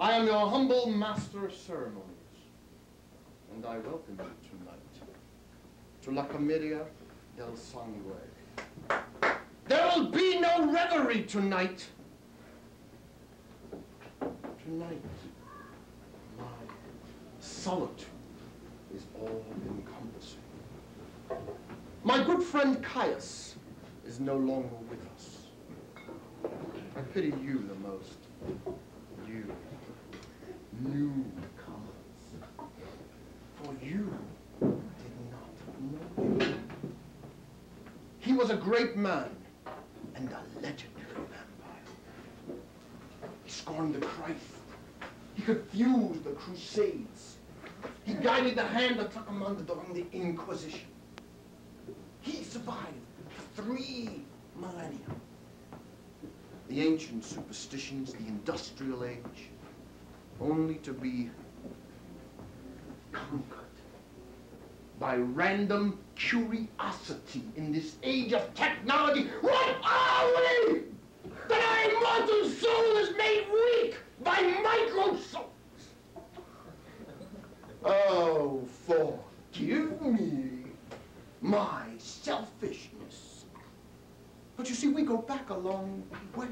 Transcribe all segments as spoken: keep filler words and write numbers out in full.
I am your humble master of ceremonies, and I welcome you tonight to La Comedia del Sangue. There will be no revelry tonight. Tonight, my solitude is all-encompassing. My good friend Caius is no longer with us. I pity you the most. You, newcomers. For you did not know him. He was a great man and a legendary vampire. He scorned the Christ. He confused the Crusades. He guided the hand that took him under during the Inquisition. He survived for three millennia. The ancient superstitions, the industrial age, only to be conquered by random curiosity in this age of technology. What are we? That our immortal soul is made weak by microscopes. Oh, forgive me my selfishness. But you see, we go back a long way.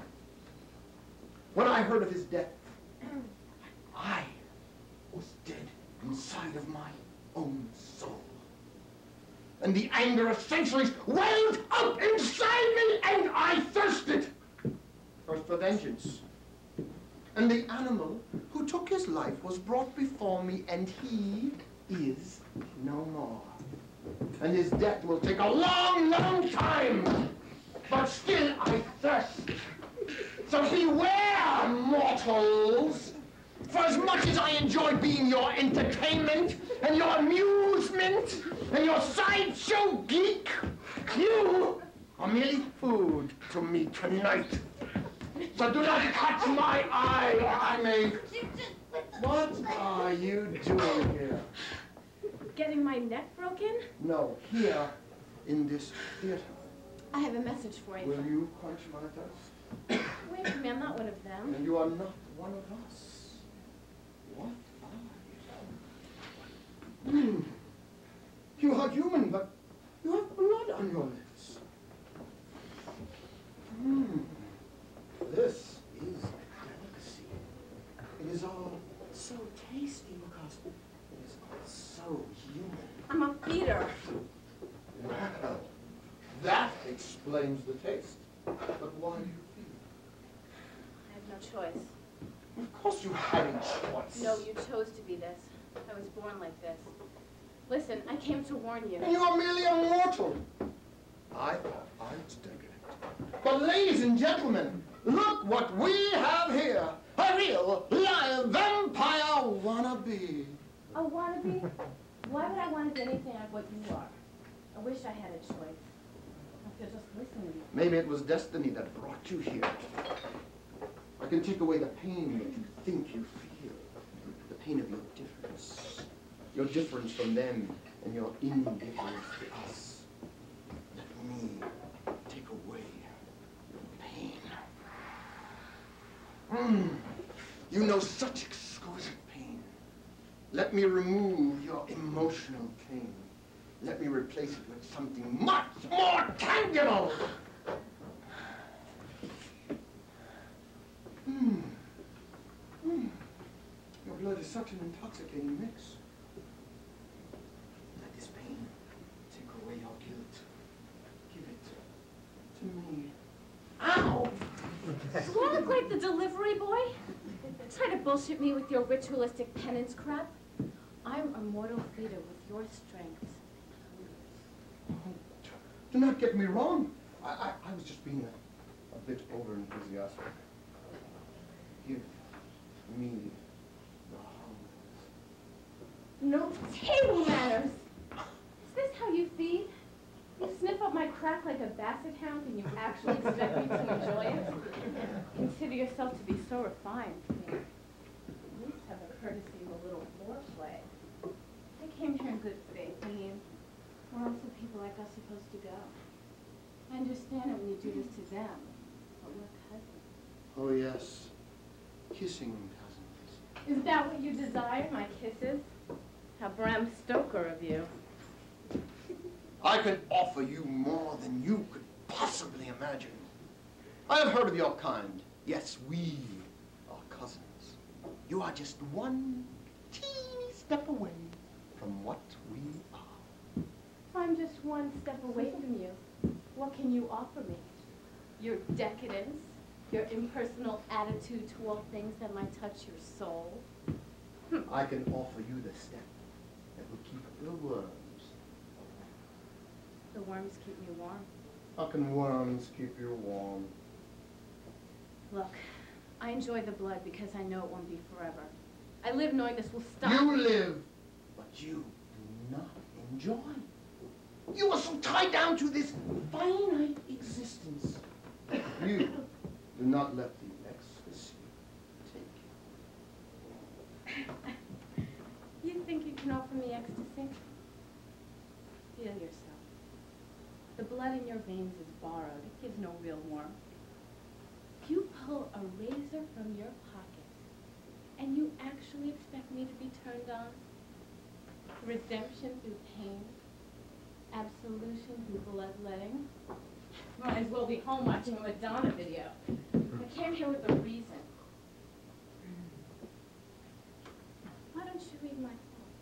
When I heard of his death, I was dead inside of my own soul. And the anger of centuries welled up inside me, and I thirsted. First for vengeance. And the animal who took his life was brought before me, and he is no more. And his death will take a long, long time. But still I thirst. So beware, mortals. For as much as I enjoy being your entertainment and your amusement and your sideshow geek, you are merely food to me tonight. So do not catch my eye, or I may... What are you doing here? Getting my neck broken? No, here in this theater. I have a message for you. Will you quench my thirst? Wait for me, I'm not one of them. And you are not one of us. What are you? Hmm. You are human, but you have blood on your lips. Hmm. This is a delicacy. It is all so tasty because it is all so human. I'm a feeder. Well, that explains the taste. But why do you feed? I have no choice. Of course you had a choice. No, you chose to be this. I was born like this. Listen, I came to warn you. And you are merely a mortal. I thought I was decadent. But ladies and gentlemen, look what we have here. A real live vampire wannabe. A wannabe? Why would I want to be anything like what you are? I wish I had a choice. I could just listen to you. Maybe it was destiny that brought you here. I can take away the pain that you think you feel. The pain of your difference. Your difference from them and your indifference to us. Let me take away your pain. Mm. You know such exquisite pain. Let me remove your emotional pain. Let me replace it with something much more tangible. Mm. Mm. Your blood is such an intoxicating mix. Let this pain take away your guilt. Give it to me. Ow! Do I look like the delivery boy? Try to bullshit me with your ritualistic penance crap? I'm a mortal feeder with your strength. Oh, do not get me wrong. I, I, I was just being a, a bit over-enthusiastic. Give me the No table manners! Is this how you feed? You sniff up my crack like a basset hound and you actually expect me to enjoy it? Consider yourself to be so refined. I mean, at least have the courtesy of a little foreplay. I came here in good faith. I mean, where else are people like us supposed to go? I understand it when you do this to them, but we're cousins. Oh, yes. Kissing cousins. Is that what you desire, my kisses? How Bram Stoker of you. I can offer you more than you could possibly imagine. I have heard of your kind. Yes, we are cousins. You are just one teeny step away from what we are. If I'm just one step away from you, what can you offer me? Your decadence? Your impersonal attitude toward things that might touch your soul? Hm. I can offer you the step that will keep the worms. The worms keep me warm. How can worms keep you warm? Look, I enjoy the blood because I know it won't be forever. I live knowing this will stop. You live, but you do not enjoy. You are so tied down to this finite existence. You do not let the ecstasy take you. You think you can offer me ecstasy? Feel yourself. The blood in your veins is borrowed. It gives no real warmth. If you pull a razor from your pocket, and you actually expect me to be turned on? Redemption through pain? Absolution through bloodletting? Might as well be home watching a Madonna video. I came here with a reason. Why don't you read my thoughts?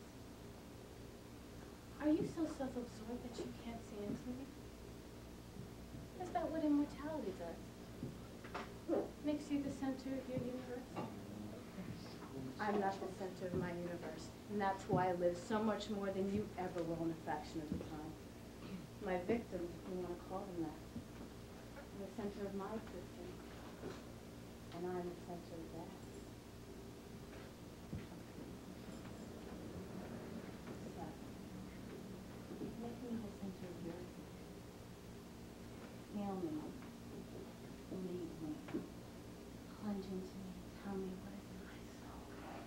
Are you so self-absorbed that you can't see into me? Is that what immortality does? Makes you the center of your universe? I'm not the center of my universe, and that's why I live so much more than you ever will in a fraction of the time. My victims, if you want to call them that. I'm the center of my existence, and I'm the center of theirs. So, make me the center of yours. Feel me, believe me, plunge into me, tell me what is in my soul.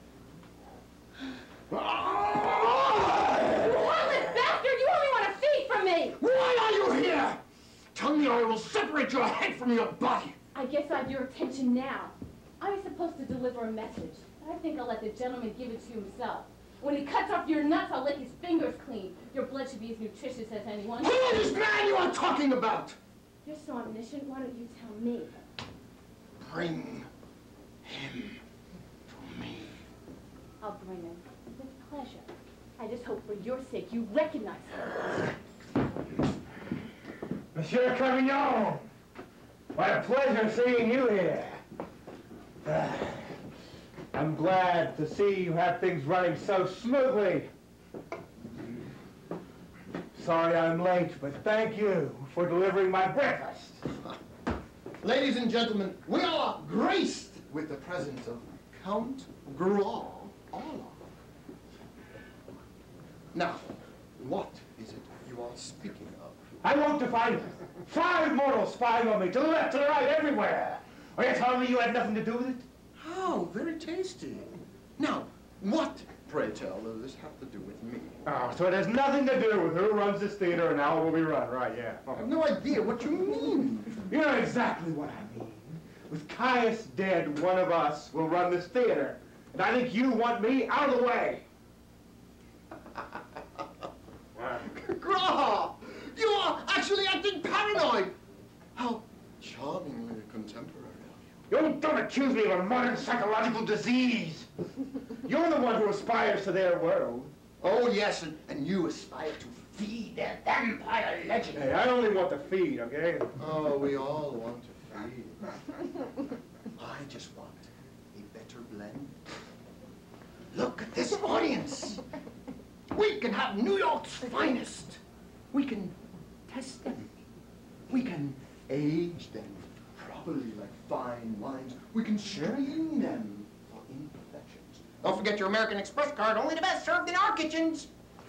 Worthless bastard! You only want to feed from me! Why are you here? Tell me or I will separate your head from your body. I guess I have your attention now. I was supposed to deliver a message, but I think I'll let the gentleman give it to you himself. When he cuts off your nuts, I'll lick his fingers clean. Your blood should be as nutritious as anyone. Who is this man you are talking about? You're so omniscient, why don't you tell me? Bring him to me. I'll bring him with pleasure. I just hope for your sake you recognize him. Monsieur Carignan, what a pleasure seeing you here. Uh, I'm glad to see you have things running so smoothly. Sorry I'm late, but thank you for delivering my breakfast. Ladies and gentlemen, we are graced with the presence of Count Grolov. Now, what is it you are speaking of? I want to find five mortals spying on me, to the left, to the right, everywhere. Are you telling me you had nothing to do with it? How very tasty. Now, what, pray tell, does this have to do with me? Oh, so it has nothing to do with who runs this theater and how it will be run, right, yeah. I have no idea what you mean. You know exactly what I mean. With Caius dead, one of us will run this theater. And I think you want me out of the way. Grah! You are actually acting paranoid! How charmingly contemporary are you? You don't accuse me of a modern psychological disease. You're the one who aspires to their world. Oh, yes, and, and you aspire to feed their vampire legend. Hey, I only want to feed, okay? Oh, we all want to feed. I just want a better blend. Look at this audience. We can have New York's finest. We can test them. We can age them properly like fine wines. We can screen them for imperfections. Don't forget your American Express card, only the best served in our kitchens.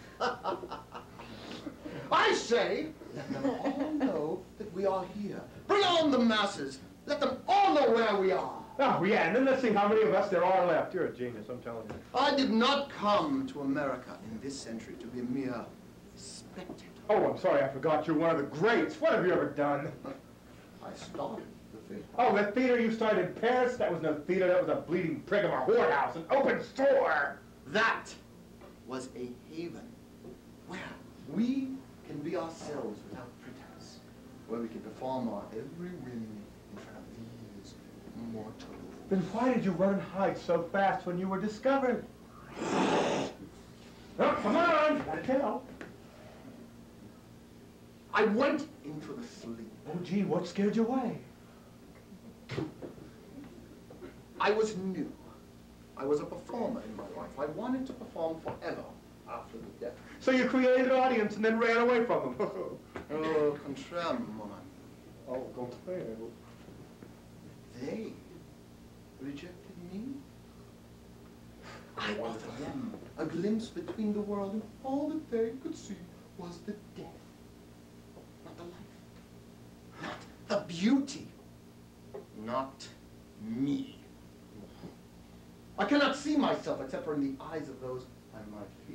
I say, let them all know that we are here. Bring on the masses. Let them all know where we are. Oh, yeah, and then let's see how many of us there are left. You're a genius, I'm telling you. I did not come to America in this century to be a mere spectator. Oh, I'm sorry, I forgot. You're one of the greats. What have you ever done? I started The theater. Oh, the theater you started in Paris? That was no theater, that was a bleeding prig of a whorehouse, an open sore. That was a haven where we can be ourselves without pretense, where we can perform our every whim in front of these mortals. Then why did you run and hide so fast when you were discovered? Oh, come on, gotta tell. I went into the sleep. Oh, gee, what scared you away? I was new. I was a performer in my life. I wanted to perform forever after the death. So you created an audience and then ran away from them. Oh, contraire, mon ami. Oh, contraire. They rejected me. I offered them a glimpse between the world, and all that they could see was the death, not the life, not the beauty, not me. I cannot see myself except for in the eyes of those I might feel.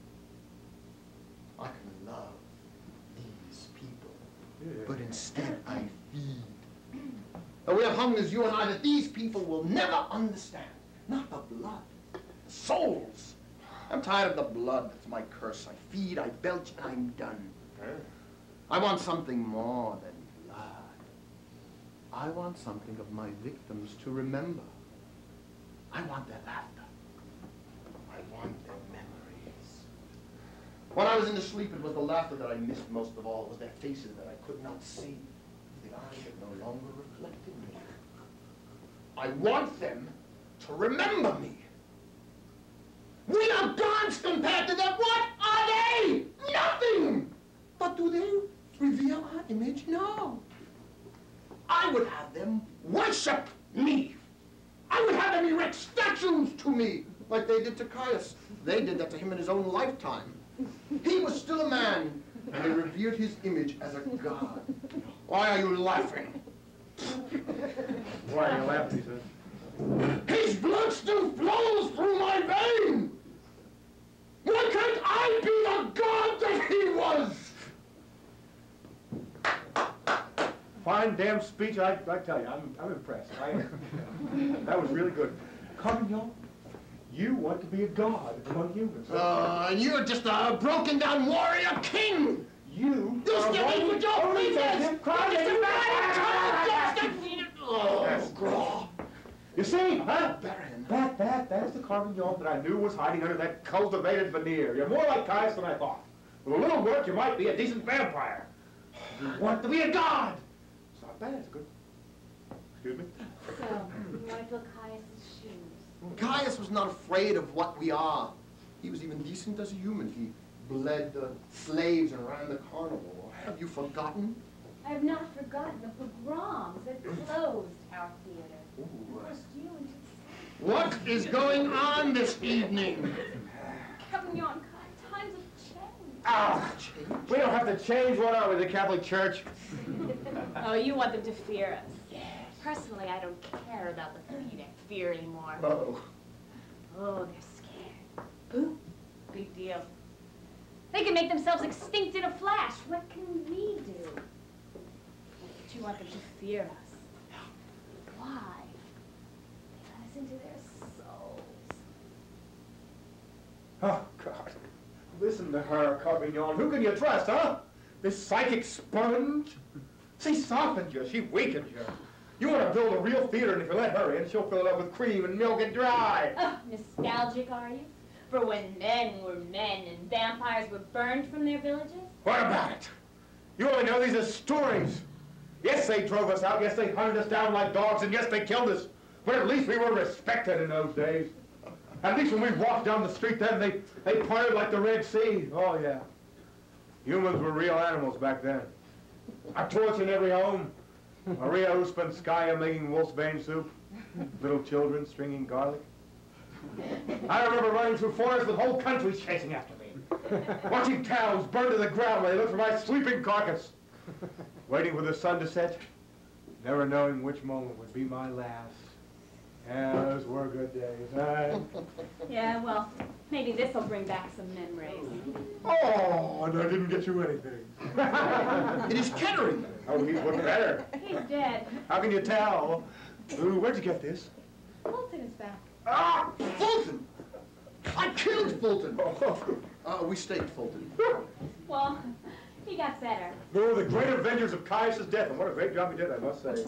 I can love these people, Yeah. but instead I feed. But we have hung as you and I that these people will never understand. Not the blood, the souls. I'm tired of the blood. That's my curse. I feed, I belch, and I'm done. I want something more than blood. I want something of my victims to remember. I want their laughter. I want their memories. When I was in the sleep, it was the laughter that I missed most of all. It was their faces that I could not see. The eyes that no longer reflected me. I want them to remember me. We are gods compared to them. What are they? Nothing. But do they revere our image? No. I would have them worship me. I would have them erect statues to me, like they did to Caius. They did that to him in his own lifetime. He was still a man, and they revered his image as a god. Why are you laughing? Why are you laughing, he said? His blood still flows through my vein. Why can't I be the god that he was? Fine damn speech, I, I tell you, I'm, I'm impressed. I, that was really good. Carmignon, you want to be a god among humans. Uh, and you're just a broken down warrior king. You You are still one eat with your only fingers. defective crime. You're just a man who defeated. Oh, Yes. God. You see, huh? Baron. That, that, that's the Carmignon that I knew was hiding under that cultivated veneer. You're more like Caius than I thought. With a little work, you might be a decent vampire. You want to be a god. It's not bad, it's good. Excuse me? So, you want to fill Caius' shoes? Caius was not afraid of what we are. He was even decent as a human. He bled the slaves and ran the carnival. Have you forgotten? I have not forgotten the pogroms that closed our theater. Ooh. Forced you into What is going on this evening? Carmignon, times have changed. Ah, we don't have to change one out with the Catholic Church. Oh, you want them to fear us. Yes. Personally, I don't care about the fear, fear anymore. Oh. Oh, they're scared. Boo. Big deal. They can make themselves extinct in a flash. What can we do? But you want them to fear us. Why? They let us into their souls. Oh, God. Listen to her, Carmignon. Who can you trust, huh? This psychic sponge? She softened you. She weakened you. You want to build a real theater, and if you let her in, she'll fill it up with cream and milk and dry. Oh, nostalgic, are you? For when men were men and vampires were burned from their villages? What about it? You only know these as stories. Yes, they drove us out. Yes, they hunted us down like dogs. And yes, they killed us. But at least we were respected in those days. At least when we walked down the street then, they, they parted like the Red Sea. Oh, yeah. Humans were real animals back then. A torch in every home. Maria Uspenskaya making wolfsbane soup. Little children stringing garlic. I remember running through forests with whole countries chasing after me. Watching towns burn to the ground while they looked for my sleeping carcass. Waiting for the sun to set, never knowing which moment would be my last. Yeah, those were good days, huh? Yeah, well, maybe this will bring back some memories. Oh, and I didn't get you anything. It is Kettering. Oh, he's looking better. He's dead. How can you tell? Ooh, where'd you get this? Fulton is back. Ah, Fulton! I killed Fulton. Uh, we staked Fulton. Well, he got better. Oh, the great avengers of Caius's death, and what a great job he did, I must say.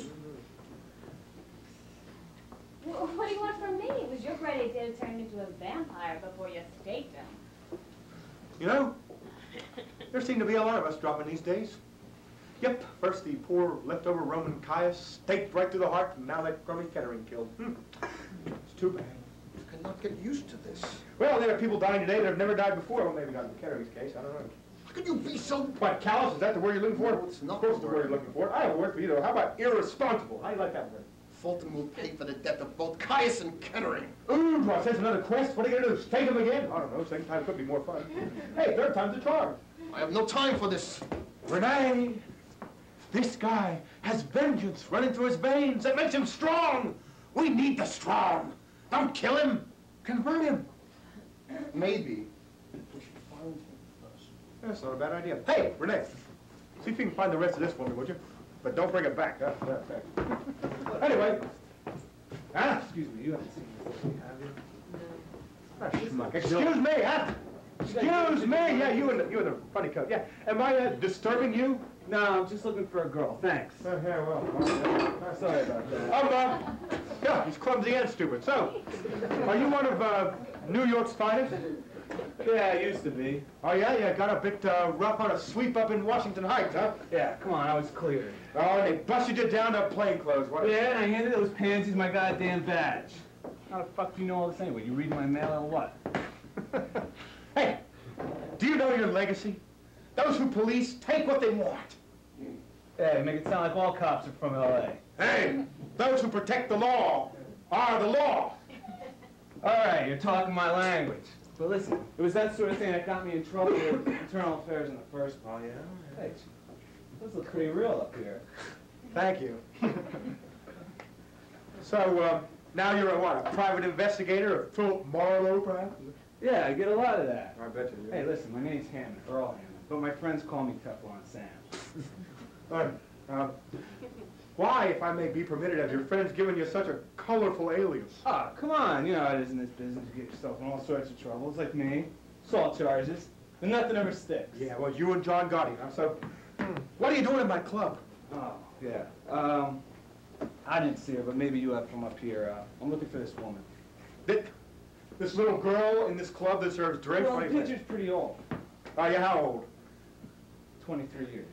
Well, what do you want from me? It was your great idea to turn him into a vampire before you staked him. You know, there seem to be a lot of us dropping these days. Yep, first the poor leftover Roman Caius, staked right through the heart, and now that crummy Kettering killed. Hmm. It's too bad. You cannot get used to this. Well, there are people dying today that have never died before. Well, maybe not in Kettering's case, I don't know. How can you be so... What, callous? Is that the word you're looking for? No, it's not Of course the the word word. you're looking for. I have a word for you, though. How about irresponsible? How do you like that word? Fulton will pay for the death of both Caius and Kettering. Ooh, do I sense another quest? What are you going to do, stake him again? I don't know, second time could be more fun. Hey, third time's a charm. I have no time for this. Renee, this guy has vengeance running through his veins. That makes him strong. We need the strong. Don't kill him. Convert him. Maybe we should find him first. That's not a bad idea. Hey, Renee, see if you can find the rest of this for me, would you? But don't bring it back, huh? Anyway. Ah, excuse me, you haven't seen this lately, have you? Ah, schmuck. Excuse me, huh? Excuse me. Yeah, you in the, you in the funny coat. Yeah. Am I uh, disturbing you? No, I'm just looking for a girl. Thanks. Oh, yeah, well, uh, sorry about that. Um, uh, yeah, he's clumsy and stupid. So, are you one of uh, New York's finest? Yeah, I used to be. Oh, yeah? You got a bit uh, rough on a sweep up in Washington Heights, huh? Yeah, come on, I was cleared. Oh, and they busted you down to plain clothes. What? Yeah, and I handed those pansies my goddamn badge. How the fuck do you know all this anyway? You read my mail or what? Hey, do you know your legacy? Those who police take what they want. Hey, make it sound like all cops are from L A. Hey, those who protect the law are the law. All right, you're talking my language. But listen, it was that sort of thing that got me in trouble with internal affairs in the first place. Oh, yeah? Hey, those look pretty real up here. Thank you. So, uh, now you're a what, a private investigator of Philip Marlowe, perhaps? Yeah, I get a lot of that. I bet you do. Hey, listen, my name's Hammond, Earl Hammond, but my friends call me Teflon Sam. Uh, uh, why, if I may be permitted, have your friends given you such a colorful alias? Ah, come on, you know how it is in this business. You get yourself in all sorts of troubles, like me. Assault charges, and nothing ever sticks. Yeah, well, you and John Gotti, huh? So, what are you doing in my club? Oh, yeah. Um, I didn't see her, but maybe you have from up here. Uh, I'm looking for this woman. This, this little girl in this club that serves drinks? Well, What the do you picture's pretty old. Oh, yeah, how old? twenty-three years.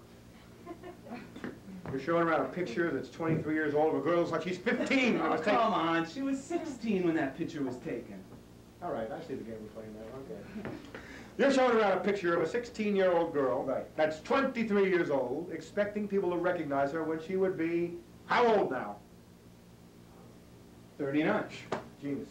You're showing around a picture that's twenty-three years old of a girl who looks like she's fifteen when it Oh, was taken. come on. She was sixteen when that picture was taken. All right, I see the game we're playing now, okay. You're showing around a picture of a sixteen-year-old girl Right. that's twenty-three years old, expecting people to recognize her when she would be how old now? thirty-nine. Genius.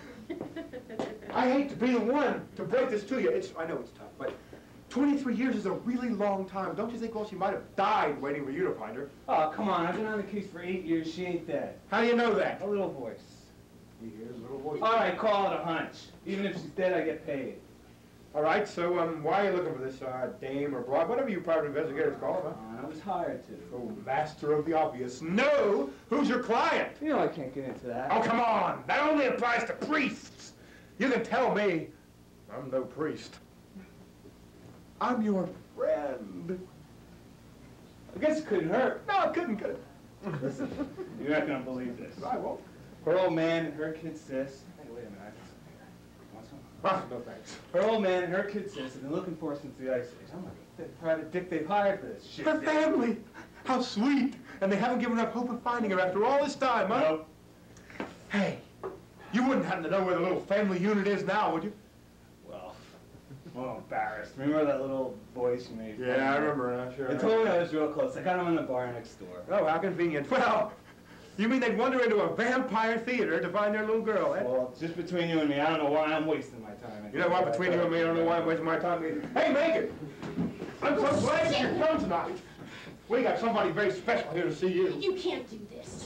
I hate to be the one to break this to you. It's, I know it's tough, but twenty-three years is a really long time. Don't you think, well, she might have died waiting for you to find her? Oh, come on. I've been on the case for eight years. She ain't dead. How do you know that? A little voice. You hear his little voice. All right, call it a hunch. Even if she's dead, I get paid. All right, so um, why are you looking for this uh, dame or broad, whatever you private investigators call her? Come on, I was hired to. Oh, master of the obvious. No! Who's your client? You know I can't get into that. Oh, come on! That only applies to priests! You can tell me I'm no priest. I'm your friend. I guess it couldn't hurt. No, it couldn't, could it? Listen, you're not gonna believe this. I won't. Her old man and her kid sis. Hey, wait a minute. I have something here. Want some? Ah, no thanks. Her old man and her kid sis have been looking for her since the Ice Age. I'm like, the private dick they've hired for this shit. Her family! How sweet! And they haven't given up hope of finding her after all this time, huh? Nope. Hey, you wouldn't happen to know where the little family unit is now, would you? Well, I'm a little embarrassed. Remember that little voice you made? Yeah, I remember, uh, sure. They told me I was real close. I got him in the bar next door. Oh, how convenient. Well, you mean they'd wander into a vampire theater to find their little girl, eh? Well, just between you and me, I don't know why I'm wasting my time. You know what, between you and me, I don't know why I'm wasting my time either. Hey, Megan! I'm so glad you come tonight. We got somebody very special here to see you. You can't do this.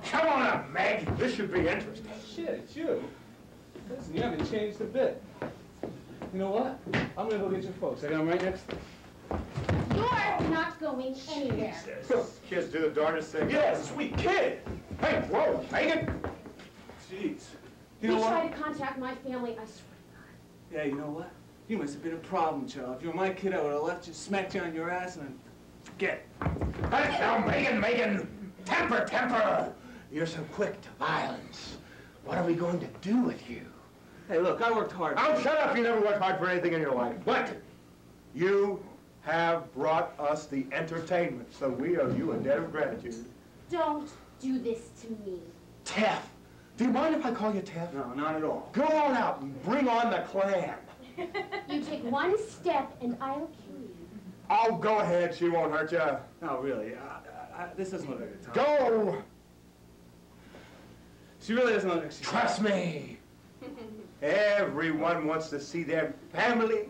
Come on up, Meg. This should be interesting. Shit, it's you. Listen, you haven't changed a bit. You know what? I'm gonna go get your folks. I got them right next to You're not going anywhere. Kids do the darndest thing. Yeah, sweet kid. Hey, whoa, Megan. Jeez. You You know you what? try to contact my family, I swear. Yeah, you know what? You must have been a problem child. If you were my kid, I would have left you, smacked you on your ass, and then forget. Hey, now, Megan, Megan. Temper, temper. You're so quick to violence. What are we going to do with you? Hey, look, I worked hard. Oh, shut up. You never worked hard for anything in your life. But you have brought us the entertainment, so we owe you a debt of gratitude. Don't do this to me. Teff. Do you mind if I call you Teff? No, not at all. Go on out and bring on the clan. You take one step and I'll kill you. Oh, go ahead. She won't hurt you. No, really. I, I, I, this doesn't look like a time. Go. She really doesn't look like she's... Trust me. Everyone wants to see their family.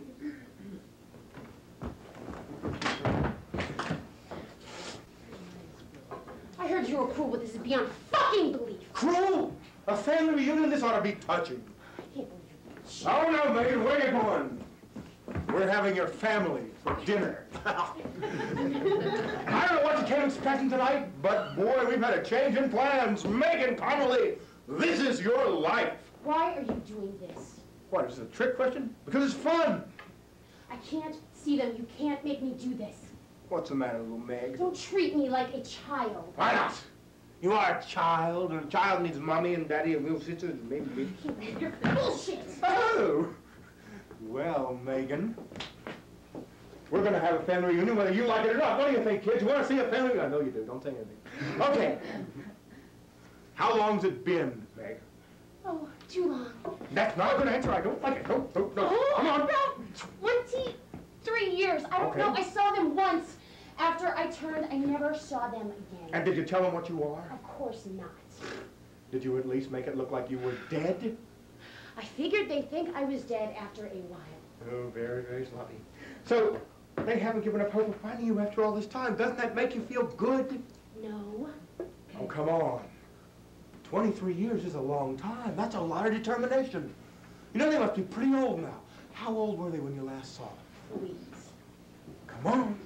I heard you were cruel, but this is beyond fucking belief. Cruel. A family reunion, this ought to be touching. I can't believe you. Oh, no, Megan, where you going? We're having your family for dinner. I don't know what you came expecting tonight, but boy, we've had a change in plans. Megan Connolly, this is your life. Why are you doing this? What, is it a trick question? Because it's fun. I can't see them. You can't make me do this. What's the matter, little Meg? Don't treat me like a child. Why not? You are a child, and a child needs mommy and daddy and little sisters and maybe me. You're bullshit. Oh! Well, Megan, we're going to have a family reunion whether you like it or not. What do you think, kids? You want to see a family reunion? I know you do. Don't say anything. Okay. How long's it been, Meg? Oh, too long. That's not a good answer. I don't like it. No, no, no. Oh, Come on. about twenty-three years. I don't Okay. know. I saw them once. After I turned, I never saw them again. And did you tell them what you are? Of course not. Did you at least make it look like you were dead? I figured they'd think I was dead after a while. Oh, very, very sloppy. So, they haven't given up hope of finding you after all this time. Doesn't that make you feel good? No. Oh, come on. twenty-three years is a long time. That's a lot of determination. You know, they must be pretty old now. How old were they when you last saw them? Please. Come on.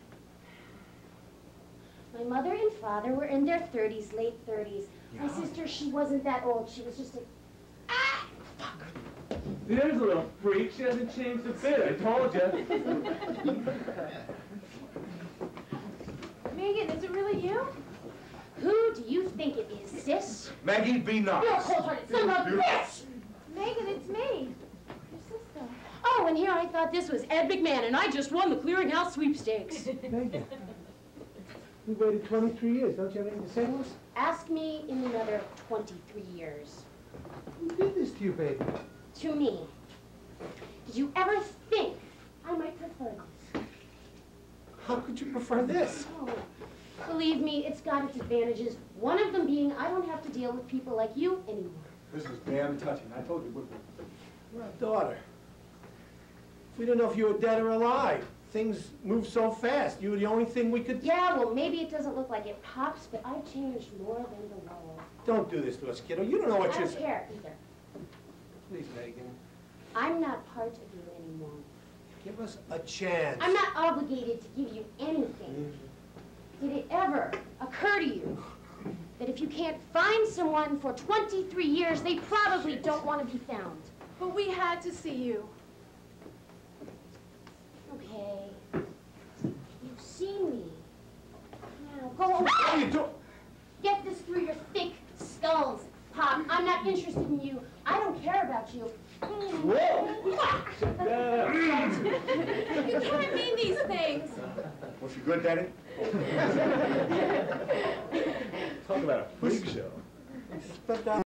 My mother and father were in their thirties, late thirties. My Yeah. sister, she wasn't that old. She was just a... Ah! Fuck. There's a little freak. She hasn't changed a bit. I told you. Megan, is it really you? Who do you think it is, sis? Maggie, be nice. You're a cold-hearted son of a bitch! Megan, it's me, your sister. Oh, and here I thought this was Ed McMahon, and I just won the clearinghouse sweepstakes. Megan, we waited twenty-three years. Don't you have anything to say to us? Ask me in another twenty-three years. Who did this to you, baby? To me. Did you ever think I might prefer this? How could you prefer this? Oh, believe me, it's got its advantages. One of them being I don't have to deal with people like you anymore. This was damn touching. I told you, wouldn't I? You're our daughter. We didn't know if you were dead or alive. Things move so fast. You were the only thing we could... Yeah, well, maybe it doesn't look like it, Pops, but I've changed more than the world. Don't do this to us, kiddo. You don't know what I you're... don't care either. Please, Megan. I'm not part of you anymore. Give us a chance. I'm not obligated to give you anything. Did it ever occur to you that if you can't find someone for twenty-three years, they probably don't want to be found? But we had to see you. Okay. You've seen me. Now, go away. What are you doing? Get this through your thick skulls, Pop. I'm not interested in you. I don't care about you. Whoa! You can't mean these things. Was she good, Daddy? Talk about a freak show. Step down.